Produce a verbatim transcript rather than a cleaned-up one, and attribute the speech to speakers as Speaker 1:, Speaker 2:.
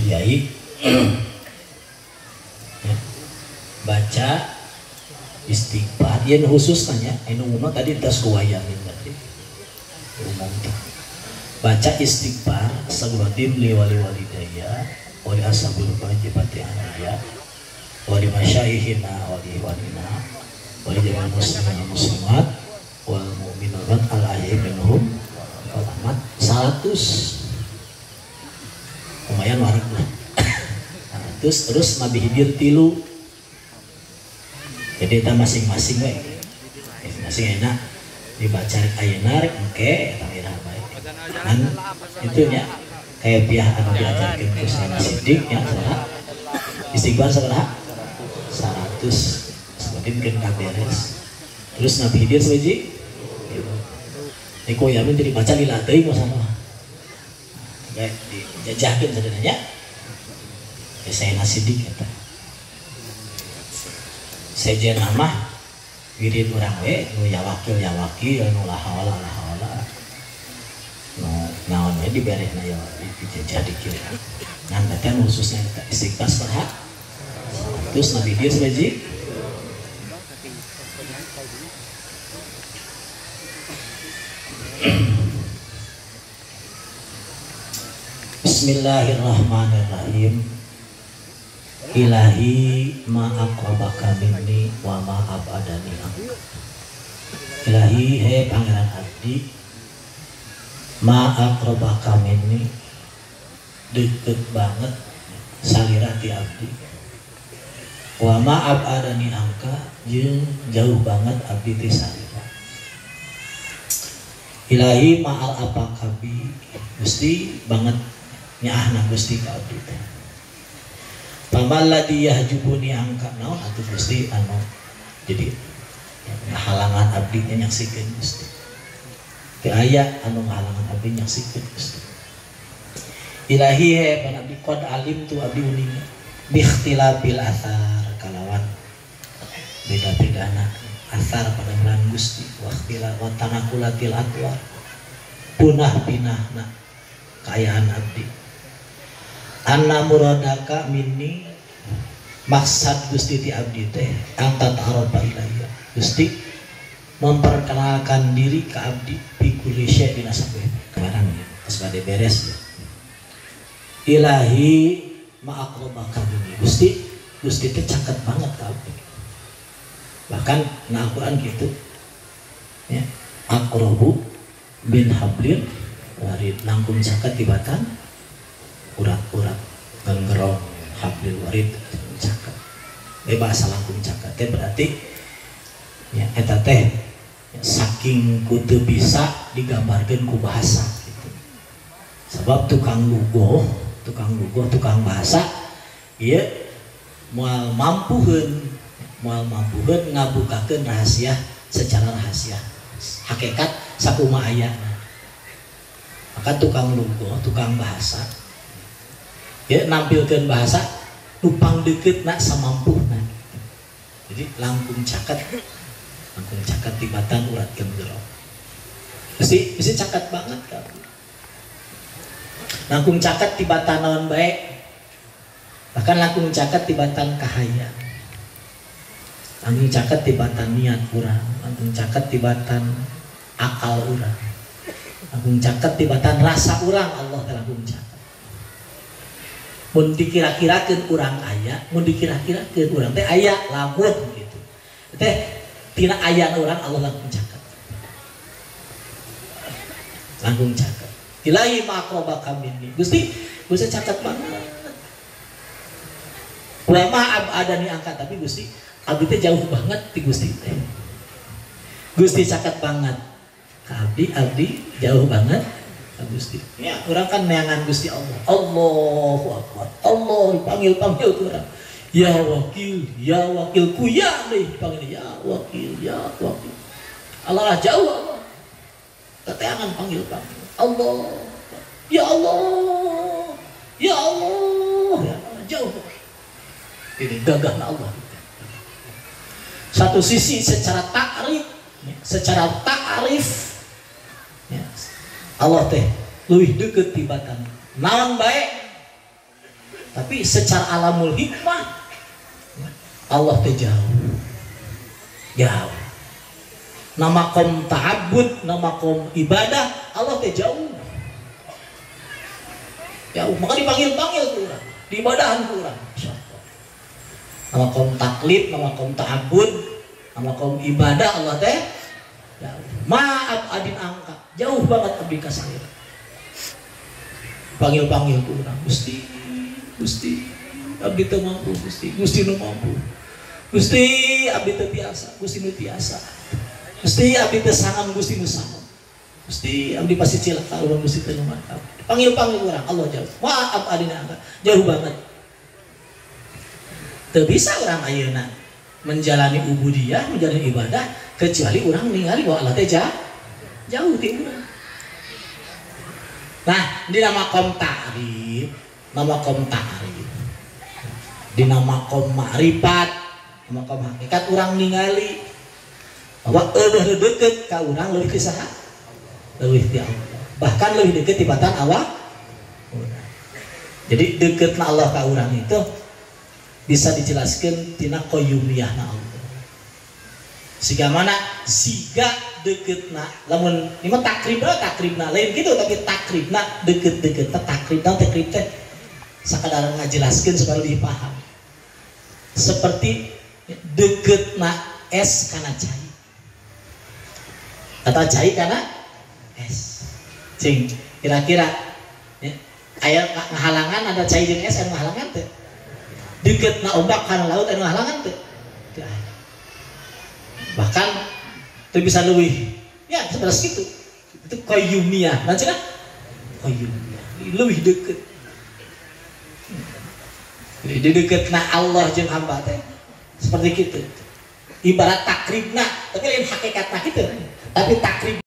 Speaker 1: Kiai ya, baca istighfar yang khusus tanya ini umum tadi tas kuwayamin tadi umum tuh baca istighfar astagfirullahaladzim li wali walidayya wali ashabul wajibati anaya wali masyaihina wali walina wali jamal muslimin muslimat wal mu'minat al ahyi minhum wal amat seratus lumayan warak lah terus terus nabi hidir tilu jadi kita masing-masing we masing enak dibaca ayeuna rek engke eta ira bae kan itu nya kayak pihak anu diajarkeun ku sana sidik nya saha istighfar saha seratus sebenarnya kan beres terus nabi hidir sebaji Eko yamin jadi baca lila teuing masalah kayak dijajahkeun sebenarnya ya saya nasidik eta sejen mah wirid urang we nu ya wakil ya wakil nu la haula la haula nu naon we diberehna ya dijajah dikir ngan teh khususnya istighfar saha terus nabi dia sebaji Bismillahirrahmanirrahim. Ilahi ma aqrabaka minni wa ma abadani anka. Ilahi he pangeran abdi ma aqrabaka minni deket banget salirati abdi wa ma abadani anka jeung jauh banget abdi ti salira. Ilahi ma al apakabi Gusti banget nyaahna Gusti ka abdi teh. Pamalladhi yahjubuni angka naon atuh Gusti anu jadi ya, halangan abdi nya nyaksikeun Gusti. Teu aya anu ngahalangan abdi nyaksikeun Gusti. Ilahi he pan abdi qad alim tu abdi uning bi ikhtilafil athar kalawan beda-bedana asar pada bulan Gusti wa ikhtilaf wa tanaqulatil atwar punah pinahna kaayaan abdi anna muradaka minni maksad Gusti ti abdi teh angkat aroba ilayya Gusti memperkenalkan diri ke abdi fi kulli syai' dina sabeh barang geus bade beres ya. Ilahi ma aqrabaka minni Gusti Gusti teh caket banget ka abdi bahkan na Al-Qur'an gitu ya aqrabu bin hablil warid langkung caket tibatan urat-urat nggerong hablil warid caket bahasa langkung caket teh berarti ya eta teh saking kudu bisa digambarkeun ku bahasa gitu. Sebab tukang lugoh tukang lugoh tukang bahasa ieu moal mampuheun moal mampuheun ngabukakeun rahasia secara rahasia hakikat sakumaha aya. Maka tukang lugoh tukang bahasa ya nampilkeun bahasa nupang dekeutna samampuna. Jadi langkung caket langkung caket tibatan urat genggero mesti mesti caket banget kan langkung caket tibatan naon bae bahkan langkung caket tibatan kahaya langkung caket tibatan niat urang langkung caket tibatan akal urang langkung caket tibatan rasa urang Allah telah langkung caket mun dikira-kirakeun urang aya mun dikira-kirakeun urang teh aya lamun gitu teh tina aya urang Allah langkung caket langkung caket ilahi maqrabaka minni Gusti Gusti caket banget wa ma abadani angkat tapi Gusti abdi teh jauh banget ti Gusti teh Gusti caket banget ka abdi abdi jauh banget ka Gusti ya urang kan neangan Gusti Allah Allahu akbar Allah panggil-panggil tu urang ya wakil, ya wakilku ya deh panggil ya wakil, ya wakil. Allah jauh Allah. Keteangan panggil panggil. Allah, ya Allah, ya Allah, ya Allah jauh. Ini gagah Allah. Satu sisi secara takrif, secara takrif, ya, Allah teh lebih dekat tibatan. Naon baik. tapi secara alamul hikmah Allah teh jauh jauh. Nama kom ta'abbud, nama kom ibadah, Allah teh jauh jauh, maka dipanggil-panggil kurang, diibadahan kurang. Nama kom taklid, nama kom ta'abbud, nama kom ibadah, Allah teh jauh. Maaf adin angka jauh banget abdi ka salira. Panggil-panggil kurang, Gusti Gusti abdi teu mampu, Gusti Gusti nu mampu, Gusti abdi teu biasa, Gusti nu biasa, Gusti abdi teu sangan, Gusti nu sangan, Gusti abdi pasti cilaka urang, Gusti teu mantap. Panggil-panggil kurang, Allah jauh. Maaf adina angka jauh banget. Teu bisa urang ayeuna menjalani ubudiyah, menjalani ibadah kecuali urang ningali bahwa Allah teh jauh ti urang. Nah, di nama kom ta'rif, nama kom ta'rif, di nama kom ma'rifat, nama kom hakikat urang ningali bahwa eueuh deukeut ka urang leuwih ti saha? Leuwih ti Allah. Bahkan lebih deket tibatan awak. Jadi deketna Allah ka urang itu bisa dijelaskan tina qayyumiyahna Allah. Siga mana? Siga deketna, lamun ini mah takribna takribna lain gitu, tapi takribna deket-deketna takribna takrib teh sakadar ngajelaskeun supaya lebih paham. Seperti deketna es kana cai atau cai kana es. Cing, kira-kira ya, aya ngahalangan ada cai jeung es anu ngahalangan teh. Deketna ombak kana laut anu ngahalangan teh. Bahkan itu bisa lebih ya seperti itu. Itu qayyumiyah. Nah cenah qayyumiyah lebih deket. Jadi deketna Allah jeung hamba teh seperti gitu. Ibarat takribna, tapi lain hakikatna kitu. Tapi takrib